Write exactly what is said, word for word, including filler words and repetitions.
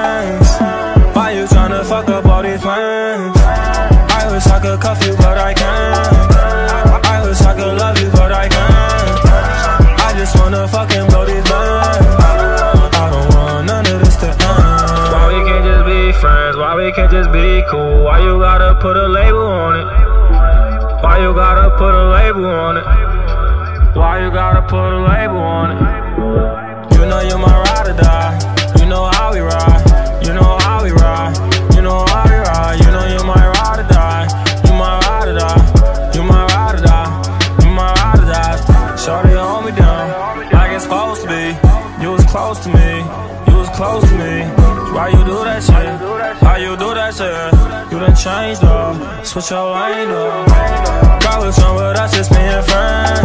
friends? Why you tryna fuck up all these plans? I wish I could cuff you, but I can't. I wish I could love you, but I can't. I just wanna fucking blow these bands. I don't want none of this to end. Why we can't just be friends? Why we can't just be cool? Why you gotta put a label on it? Why you gotta put a label on it? Why you gotta put a label on it? You know you're my ride or die. You know how we ride. You know how we ride. You know how we ride. You know you're my ride or die. You my ride or die. You my ride or die. You my ride or die. Shorty hold me down like it's supposed to be. You was close to me. You was close to me. Why you do that shit? Why you do that shit? You done changed up. Switch your lane up. Girl, what's wrong with us? Just being friends.